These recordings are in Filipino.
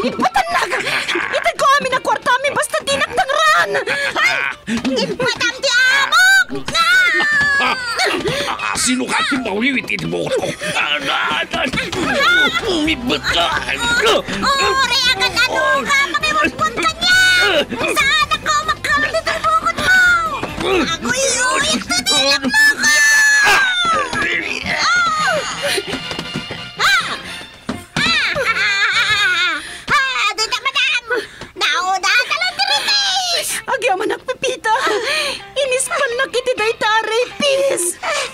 Ipatanak! Itag ko amin ang kwarta amin basta dinagdangran! Madam di amok! Sino ka timawin mo ko? Umibot ka! Reagan ano ka? Makiwagpon ka niya! Saan ako magkamit ito bukod mo? Ako iuwit na nilak mo ko! Dito, madam! Nauna ka lang diritis! Agyaman nagpipita! Inispan na kiti day taray, pis!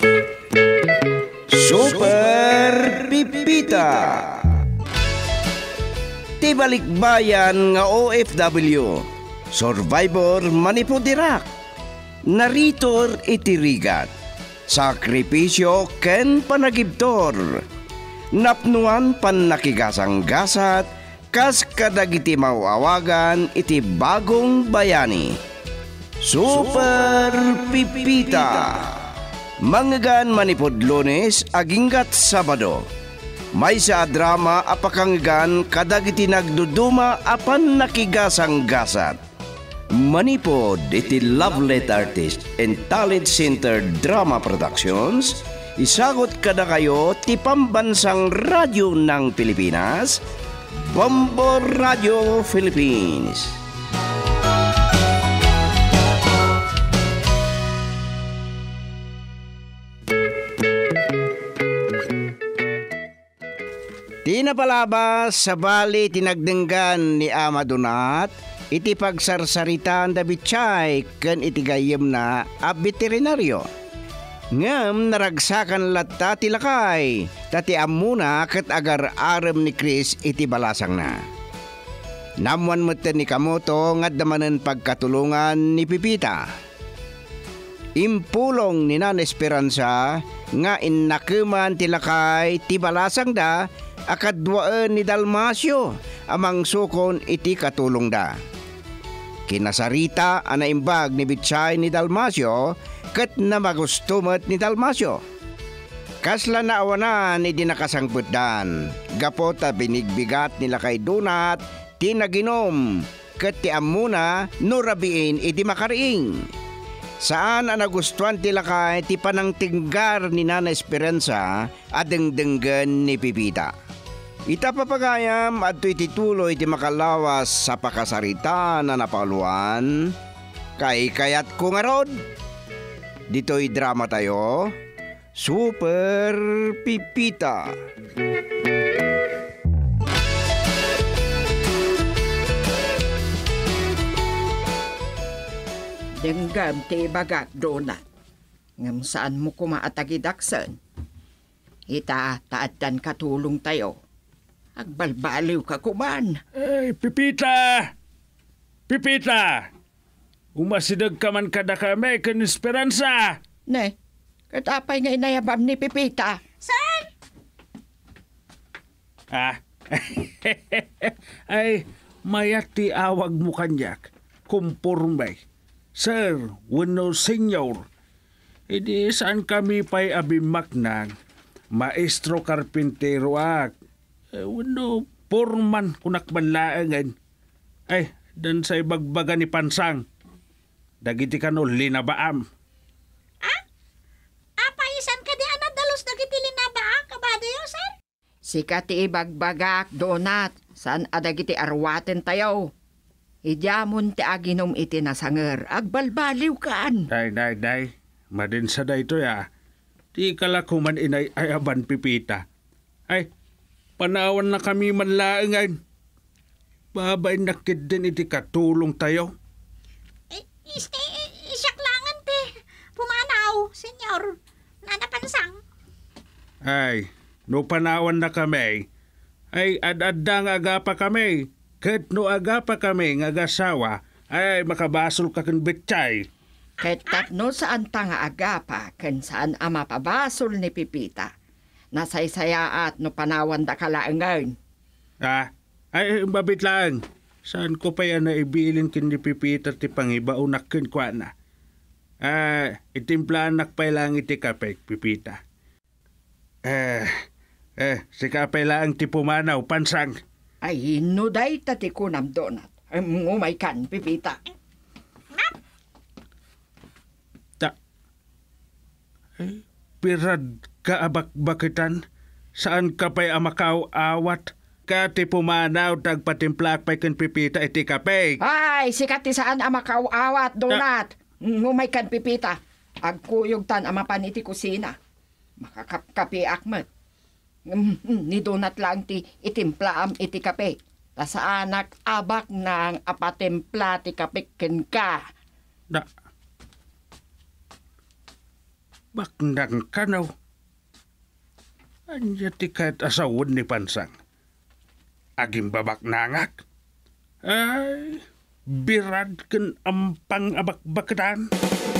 Super Pipita. Tibalikbayan nga OFW, Survivor Manipudirak, Naritor itirigat, Sakripisyo ken panagibtor, Napnuan pan nakigasang-gasat, kas kadagiti mawawagan iti bagong bayani. Super Pipita. Manggan manipod Lunes aginggat Sabado. May sa drama apakanggan kadagiti nagduduma apan nakigasang-gasat. Manipod iti Lovelet Artist and Talent Center Drama Productions. Isagot kada kayo ti pambansang radyo ng Pilipinas, Bombo Radio Philippines. Tinapalabas sa bali tinagdenggan ni Ama Donat, iti pagsarsaritaan da bitchay ken iti gayem na a veterinaryo. Ngem naragsakan latta ti lakay, tati amuna ket agar arem ni Chris iti balasang na. Namuan meten ni Kamoto nga damanen pagkatulungan ni Pipita. Impulong ni Nan Esperanza nga innakeman ti lakay ti balasang da akadwaan ni Dalmasyo amang sukon iti katulong da. Kinasarita anaimbag ni Bitchay ni Dalmasyo ket na magustumet ni Dalmasyo. Kasla na awanan ni dinakasangputdan, gapota binigbigat nila kay Donat, tinaginom, ket ti amuna no rabiin iti makariing. Saan ang nagustuhan ti lakay ti panangtinggar ni Nana Esperanza adengdenggen ni Pipita. Ita papagayam at itituloy ti makalawas sa pakasarita na napaluan. Kayat ko nga rod. Dito'y drama tayo, Super Pipita. Denggam ti bagak Donat. Ngam saan mo kumaatagidaksan? Ita taatan katulong tayo. Agbalbaliw ka kuman. Ay, Pipita! Pipita! Umasidag ka man kada kami ken Esperanza. Ne, katapay nga inayabam ni Pipita. Sir! Ah, ay, mayat ti awag mo kanyak. Kumpurmay. Sir, wano senyor. Idi saan kami pa'y abimak ng maestro karpintero ak. Wano porman kunak banlaangan. Ay, dan sa ibagbaga ni Pansang. Dagiti ka no linabaam. Ah? Apaisan ka di anadalos dagiti linabaam kabado yun, sir? Sika ti ibagbagak Donat. Saan adagiti arwaten tayo? Idyamon ti aginom iti nasanger. Agbalbaliw kaan. Day. Madin sa day to ya. Di kalakuman inay ayaban Pipita. Ay, panawan na kami manlaangan. Babay nakid din iti katulong tayo. Isyaklangan te. Pumanaw, senyor. Nanapansang. Ay, no panawan na kami. Ay, ad-adda nga agapa kami. Ket no agapa kami nga agasawa, ay makabasol ka ken betchay. Ket tapno saan ta nga agapa, ken saan ama pabasol ni Pipita. Nasaysayaat no panawan da kalaangan. Ah, ay babit lang. Saan ko pa yan na ibilin kin ni Pipita ti pangibaunak ken kwa na. Ah, itimplanak pa lang iti kape, Pipita. Si kapay lang ti pumanaw, Pansang. Ay, nuday tati kunam donat. Ngumay kan, Pipita. Pirad ka abak-bakitan, saan ka pa'y amakaw awat? Kati pumanaw tagpatimplak pa'y kan Pipita iti kape. Ay, sikat ti saan amakawawat, donat. Ngumay kan, Pipita. Agkuyog tan amapan iti kusina. Makakapkapi akmet. Ni donat lang ti itimplaam iti kape. Tasa anak abak ng apatimpla ti kape ken ka. Da. Baknang kanaw. Anya ti kahit asawon ni Pansang. Aging babak nangak. Ay, birad ken ampang abak-baketan.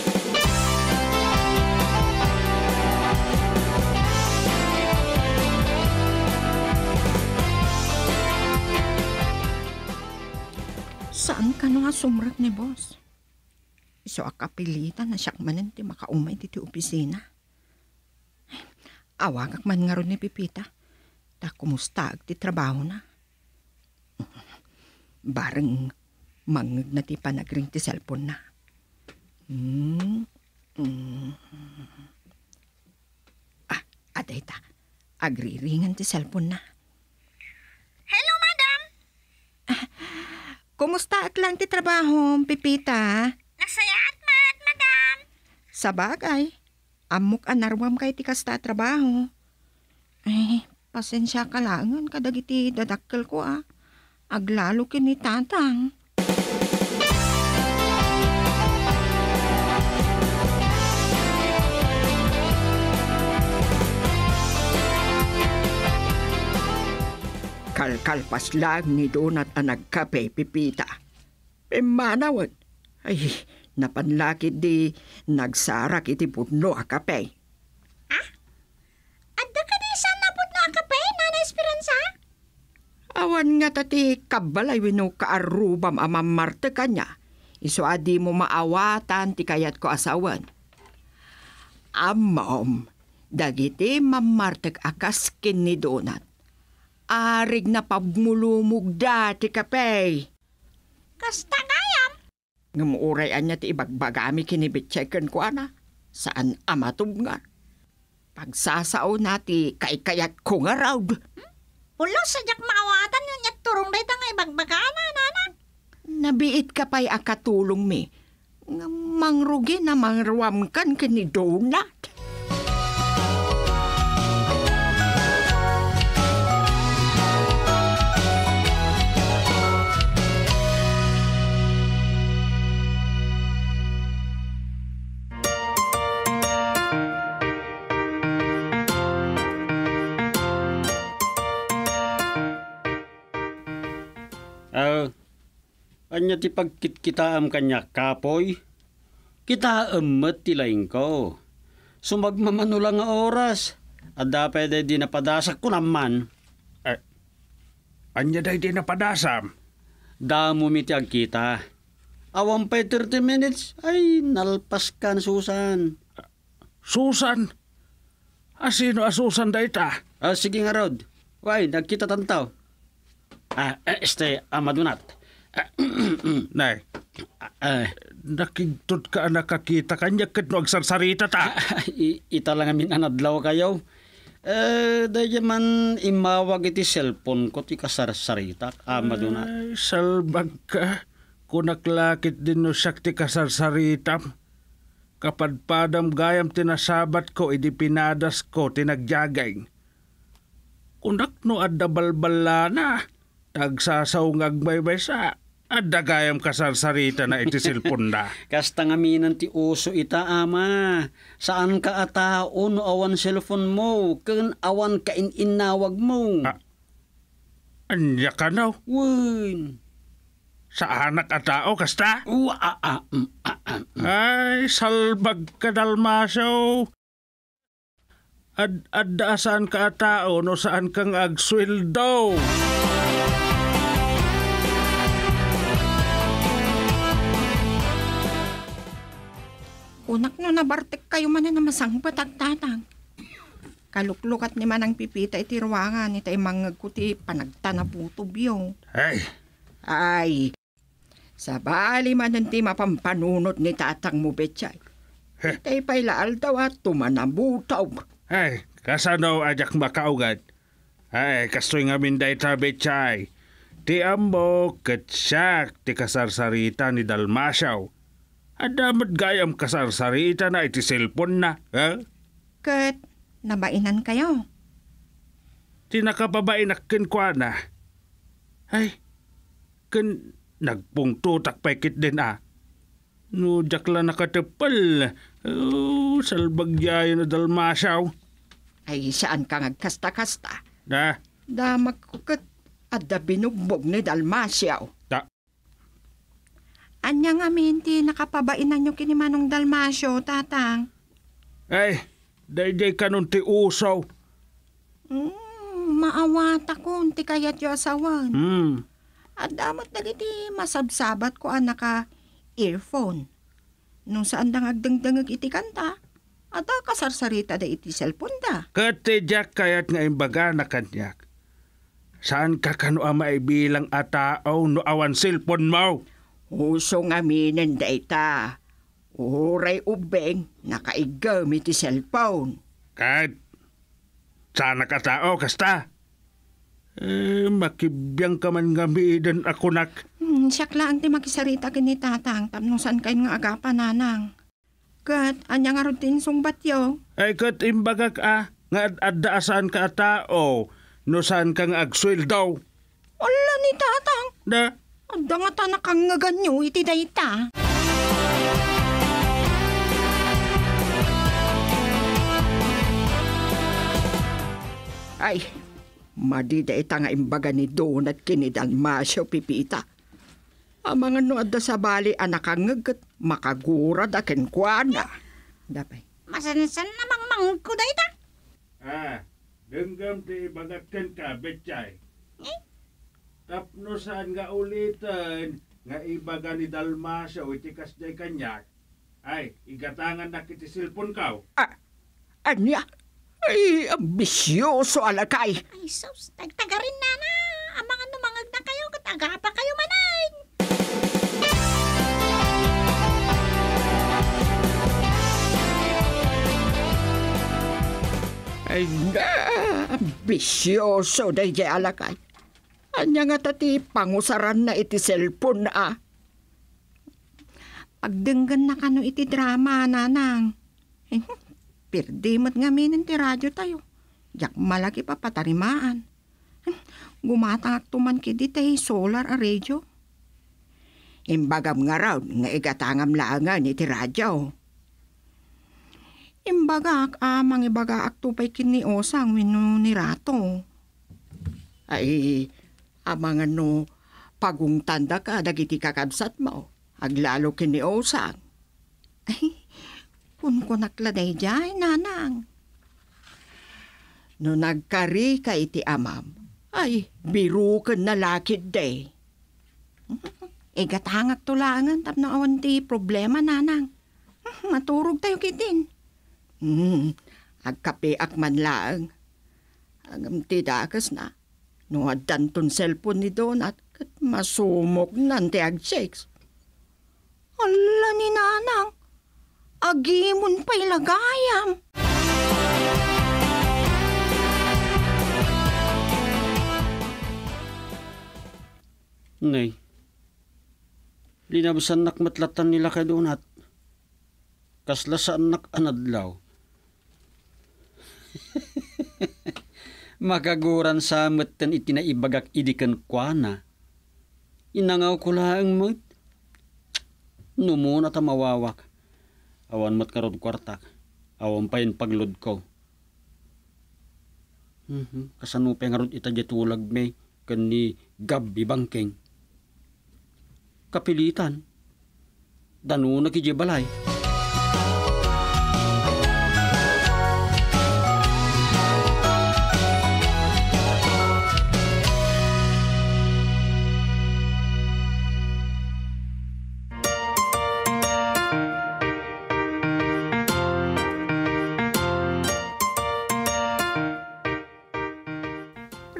Saan ka nga sumrak ni boss? Iso akapilitan na siyak manan ti makaumay ti opisina. Awagak man nga ron ni Pipita. Ta kumusta ti trabaho na? Bareng mangag na ti panagring ti cellphone na. Aday ta. Agriringan ti cellphone na. Hello, madam. Kumusta lang ti trabaho, Pipita? Nasayaat mat, madam. Sa bagay, amok anarwam kay ti kasta trabaho. Ay, pasensya ka langan kadagiti dadakkel ko Aglalo kini tatang. Kalkalpas lang ni Donat ang nagkape, Pipita. Manawad. Ay, napanlakid di nagsarak iti putno a kape. Adda ka di saan napot na kape, Nana Esperanza? Awan nga tati kabalay wino kaarubam amamarte kanya. Iso adi mo maawatan ti kayat ko asawan. Amom, dagiti mamartek akas kin ni Donat. Arig na pagmulumog dati kape. Kasta gayam. Ngamuurayan niya ti ibagbagami kinibitchekan ko Saan amatog nga. Pagsasao na ti kaikayat ko nga raw. Ulo sadyak maawatan yun niya turong dayta nga ibagbagana, Nana. Nabiit ka pa'y akatulong mi. Nga mangrugi na mangruam kan kini Donat. Anya ti pagkitkitaam kanya kapoy? Kitaam met ti laing ko. Sumagmamanulang nga oras. Adda pwede di napadasak ko naman. Anya day di napadasam. Damo mi ti agkita. Awang pa 30 minutes. Ay, nalpas kan Susan. Susan? Asino a Susan day ta? Sige nga Rod. Why, nagkita tantaw. Amadunat. Nay, nakigtod ka nakakita kanya kat no agsarsarita ta. Ita lang amin anadlaw kayo. Dahil man imawag iti cellphone ko ti kasarsarita. Amadunat. Ay, salbag ka. Kung naklakit din no siyak ti kasarsaritam. Kapadpadam gayam tinasabat ko, idi pinadas ko, tinagjagay. Kunak no adda balbala na. Tagsasaungag baybay sa adda gayam kasarsarita na iti silpon na. Kasta nga minan ti uso ita ama. Saan ka atao no awan cellphone mo? Kun awan ka inawag mo. Anya ka na? Wun. Sa anak at tao, kasta? Ay, salbag ka dalmasyo. Adda saan ka at tao no saan kang agsweldo. Unak no nabartek kayo man na masangpat at tatang. Kaluklukat ni Manang Pipita iti ruangan iti mangag ko ti panagtanaputob yung. Ay, sa bali man ti mapampanunot ni tatang mo betchay. Itay pa'y laal daw at tumanabutaw. Ay, kasano ajak makaugad? Ay, kastoy nga minday tabi chay. Ti ambo ketsak ti kasarsarita ni Dalmasyaw. Adamat gayam kasarsarita na iti cellphone na. Kat, nabainan kayo. Tinakapabainakin kwa na. Ay, kan nagpungtutak paikit din No, jakla nakatepal. Salbagyay na Dalmasyaw. Ay, saan ka ngagkasta-kasta? Na, Damak ko kat adda binugbog ni Dalmasyaw. ta, Anya nga minti nakapabainan nyo kini Manong Dalmasyo, tatang. ay, dayjay kanon ti usaw. Maawata ko, ti kayat yo asawan. At damat dagiti masabsabat ko naka earphone. Nung saan dang agdangdangag iti kanta, at kasarsarita da iti cellphone da. Katidyak kayat nga imbaga na kanyak. Saan ka kano maibilang atao no awan cellphone mo? Uso nga minin da ita. Uray ubeng, nakaigam iti cellphone. Kat, sana ka tao kasta. Makibiyang ka man gamidan ako nak. Siyak lang ti makisarita kini tatang, tapno saan kayo nga agapan nanang. Kat, anya nga rutin sungbat yo. Ay kat imbaga ka, nga addaasan ka tao, no saan kang agswil daw. Wala ni tatang. Na, Adda nga tanak kang nga ganyo iti dayta. Ay, madida ita nga imbaga ni Donat kini Dalmasyo Pipita. Ang mga no adda sa bali anakangagkat makagurad akin kuana. Dapay. Masansan namang mangkuda ita. denggam ti ibagakan ka, betchay. Tapno saan nga ulitan, nga ibaga ni Dalmasyaw iti kasday kanyak. Ay, igatangan na kiti silpon kaw. Anya? Ay, ambisyoso alakay. Ay, sus, tagtagarin na. Ang mga numangag na kayo, kataga pa kayo manay. Ay, ambisyoso day alakay. Anya nga tati pangusaran na iti cellphone Pagdenggan na kano iti drama, nanang. Pirdimot nga minin ti radyo tayo. Jak malaki pa patarimaan. Gumatang tuman kidi tayo solar a radyo. Imbagam nga raw nga igatangam langan iti radyo. Imbagak amang ibagaak tupay kini osang wino ni rato. Ay, amang ano, pagung tanda ka dagiti kakabsat mo. Aglalo kini osang. Ay, kun nakladay dyan, nanang. No nagkari ka iti amam, ay, biru ka na lakid day. Igatangak tulangan, tapno awan ti problema, nanang. Maturog tayo kitin. Agkapiak man lang. Agam ti dakas na. No adan ton cellphone ni Donat, kat masumok nanti ag-shakes. Ala ni nanang, agimon pa'y lagayam. Nay, linabasan nak matlatan nila kay Donat. Kasla sa anak anadlaw. Makaguran sa matan itinaibagak idikan kwa na. Inangaw ko lang mat. Numuna ta mawawak. Awan mat karod kwartak. Awan pa yun paglod ko. Kasanupay nga rod itajatulag may kani gabi bangking. Kapilitan. Danu na kijibalay.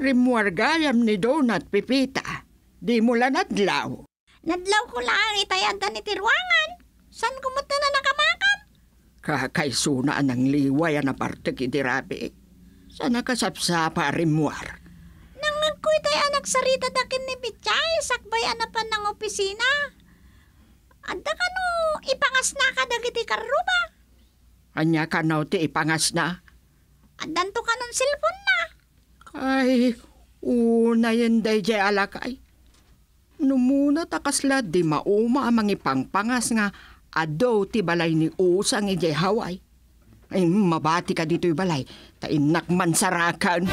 Rimuar gayam ni Donat Pipita. Di mo lang nadlaw. Nadlaw ko lang itayadan ni Tirwangan. San kumuta na nakamakam? Kakaisunaan ng liway na parte kitirabi. Sana kasapsapa Rimuar. Nangagkoy tayo anak sarita dakin ni Bichay, sakbay anapan ng opisina. Adda ka no, ipangas na ka dagiti karuba. Anya ka na ti ipangas na. Addanto ka ng cellphone na. Ay, una yan day jay alakay. Numuna takasla di mauma amang ipangpangas nga ado ti balay ni Usang ijay Hawaii. Ay, mabati ka dito'y balay. Tainak man sarakan.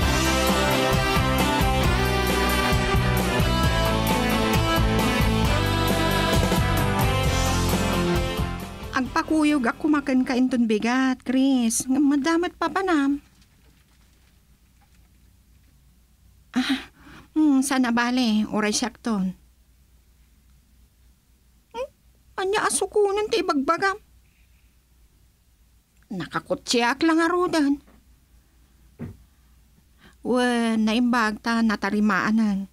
Agpakuyog ako makan ka inton bigat, Chris. Nga madamat pa panam. Sana bale, oray sakton. Anya asukunan ti ibagbagam. Nakakutsiak lang arudan. Naimbag ta natarimaanan.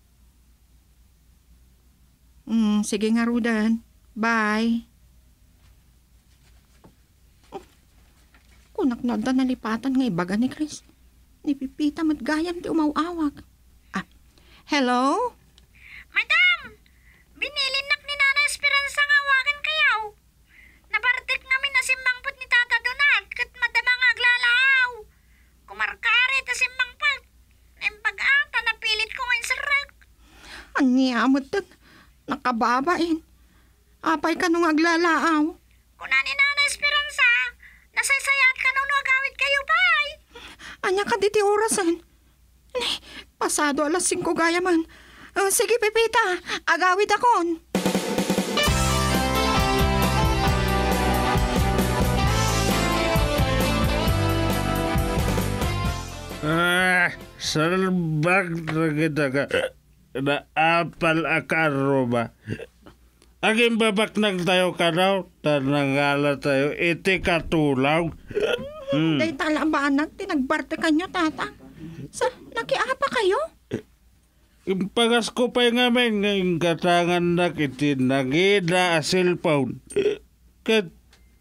Sige nga rudan. Bye. Kunak na nalipatan nga ibaga ni Chris. Ni Pipita matgayam ti umawawag. Hello? Madam, binilinak ni Nana Esperanza nga awagan kayaw. Nabartik namin na simbangpot ni Tata Donat kat madamang aglalaaw. Kumarkari ta simbangpot. Naimbag-ata napilit ko ngayon sa rag. Anyamot tag. Nakababain. Apay ka nung aglalaaw. Kuna ni Nana Esperanza, nasaysayat ka nung agawit kayo pa'y. Anya ka diti orasan. Pasado alas 5 gaya man. Sige, Pipita. Agawit akon. Salbag na kita ka. Naapal akaro ba? Aging babaknag tayo ka daw. Tanangala tayo. Iti katulaw. Day talabanak. Tinagbarte kanyo, tata. Sa nakiapa kayo? Impagas ko pa yung amin ngayong katangan na kiti nagida a cellphone. Kat,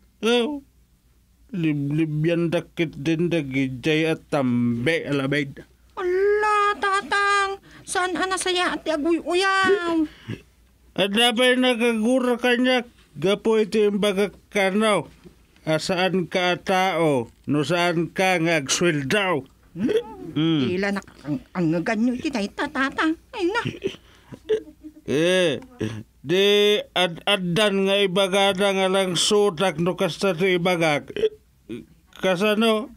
liblib dakit din dagijay at tambe alamay. Ala, tatang. Saan anasaya at aguy-uyaw? At dapat nakagura kanya, gapo ito yung bagakanaw. Asaan ka tao, no saan ka ngagsweldaw. Ila na ang ganyo kitay tatang. Ay na. Di ad-adan nga ibagada nga lang sutak no kasta to ibagak. Kasano?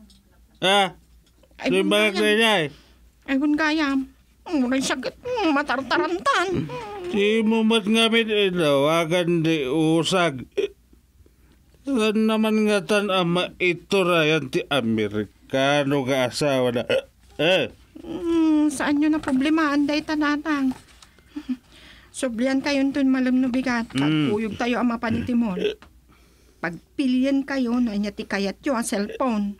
Ay, ibagak na niya eh. Ay, kung gayam. Muray sakit. Matartarantan. Di mo mat ngamit ilawagan di usag. Saan naman nga tan ama ito rayan ti Amerikano ka asawa na. Saan nyo na problemahan day tanatang? Sublian kayo dun malam no bigat. Pagpuyog tayo ang mapanitimon. Pagpilian kayo na inya ti kayat yo ang cellphone.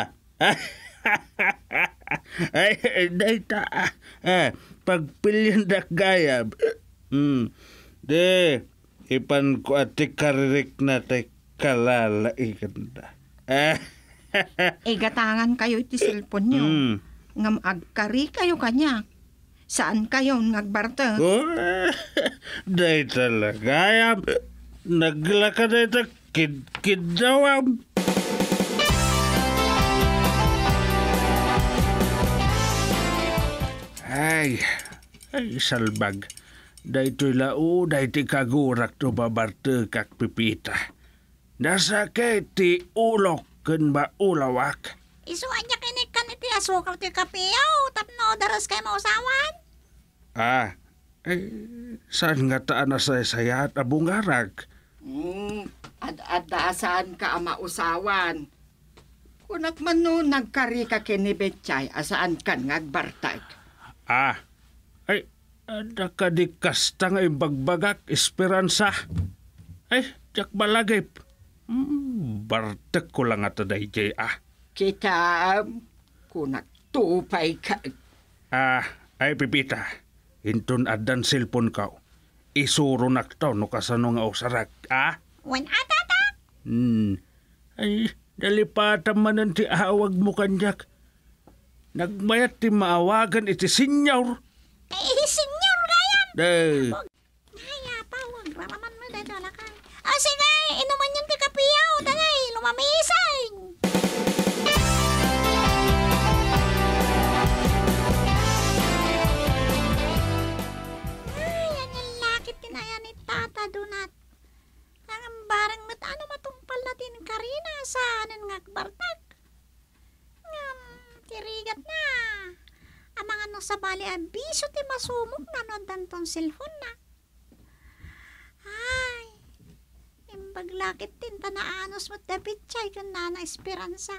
Ay, day ta. Pagpilian da gayab. De, ipan ko ati karirik na tay kalala ikanda. Gatangan kayo iti cellphone nyo. Ngam agkari kayo kanya. Saan kayo ngagbarte? Day talaga. Naglaka na ito kid daw. Ay, salbag. Day to'y lao, day ti kagurak to babarte kak Pipita. Nasakit ti ulok ken ba ulawak. Isuan niya kinikan iti asukaw ti kapiyaw, tapno daras kay mausawan. Saan nga taan na sayat abungarag? Ad-adasaan ka ama usawan. Kunak man no, nagkari ka kinibetchay, asaan kan ngagbartag. Ada ka di kasta nga imbagbagak, esperansa. Jak balagip. Bartek ko lang ata day jay. Kita, kunak tupay ka. Ay Pipita, inton adan cellphone ka. Isuro nakto no kasano nga usarak, Wan atata. Ay, dalipatan man ang tiawag mo kanyak. Nagmayat ti maawagan iti senyor. Senyor gayam. Day, Ay, pawag. Ramaman mo dahil dalakay. Sige, inuman yung tikapiyaw. Dangay, lumamisay. Ay, ang lakit tinaya ni Tata Donat. Ang barang ano matumpal natin Karina sa anan nga bartak. Tirigat na. Ang mga no sa bali abiso ti masumok na no danton cellphone na. Ay, imbaglakit tin tanaanos mo't David Chay kan Nana Esperanza.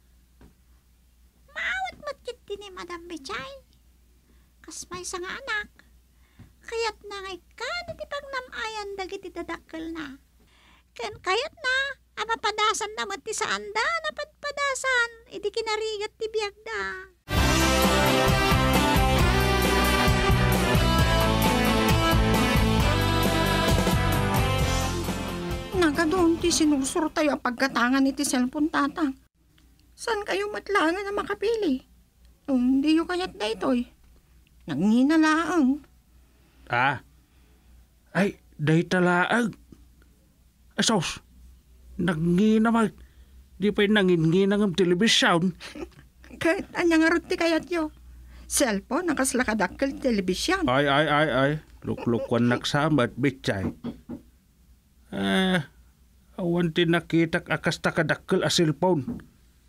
Maawat mo't kit ni Madam Bichay. Kasmay sa nga anak. Kayat na ngay ka na ti pagnamayan dagiti dadakkel na. Kayat na, padasan na mo't ti saanda na padpadasan, iti kinarigat ti biyag da. Nagadoon ti sinusuro tayo ang pagkatangan ni ti cellphone tatang. Saan kayo matlangan na makapili? Hindi yung kayat na ito'y. Nanginalaang. Ay, day talaag. Asos, nanginamag. Di pa'y nanginginang ang telebisyon. Kahit anya nga ruti kayat yo. Cellphone, nakaslakadakkel telebisyon. Ay. Luklukwan naksamat, bitchay. Awan tinakitak akas takadakkel a cellphone.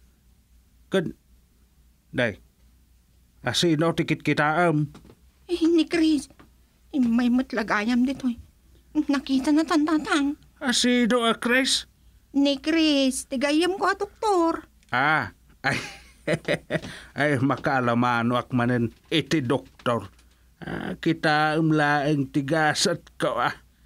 Day, asino tikit kitaam. Ni Chris, may matlagayam dito. Nakita na tantatang. Asino a Chris? Ni Chris, tigayam ko a doktor. Ay, ay makalamano akmanen iti doktor. Kita umlaeng tigasat ko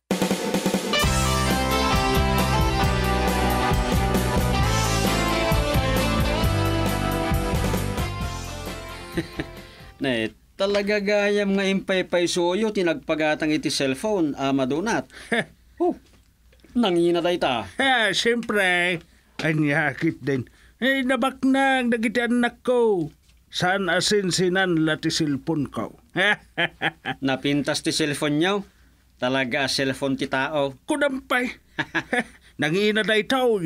Ne, talaga gayam nga impay-pay suyo tinagpagatang iti cellphone, Ama Donat. Nangina day ta. Siyempre, anyakit din. Nabaknang dagiti anak ko. Saan asinsinan lati cellphone ko? Napintas ti cellphone niyo. Talaga cellphone ti tao. Kudampay. Nangina day tao.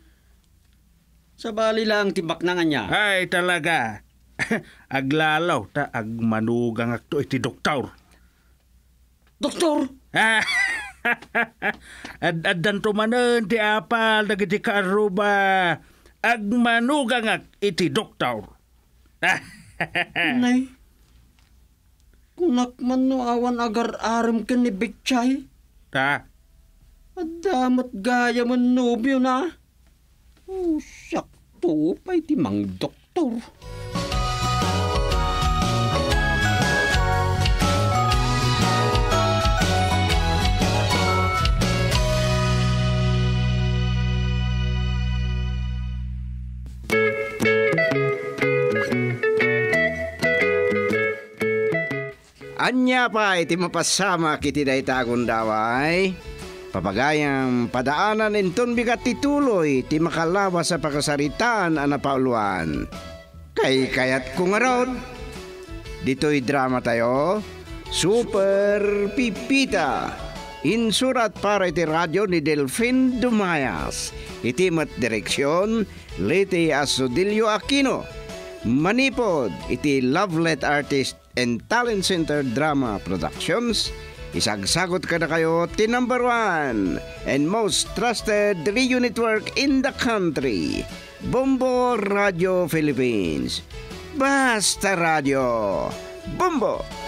Sa bali lang tibak na nga niya. Ay, talaga. Aglalaw ta agmanugang akto iti doktor. Doktor! Addan tumanen ti apal dagiti kaaruba agmanugang ak iti doktor. Nay, kunak man no awan agar-aram ka ni Bitchay. Adamat gaya man nobyo na. Sakto pa'y timang doktor. Anya pa iti mapasama kiti daytagon daway. Papagayang padaanan inton bigat tituloy ti makalawa sa pakasaritaan a napauluan. Kayat ko nga rod. Dito'y drama tayo. Super Pipita. Insurat para iti radyo ni Delfin Dumayas. Iti mat direksyon Liti Asodilio Aquino. Manipod iti Lovelet Artist and Talent Center Drama Productions. Isagsagot ka na kayo ti number 1 and most trusted radio network in the country, Bombo Radio Philippines. Basta Radio Bombo!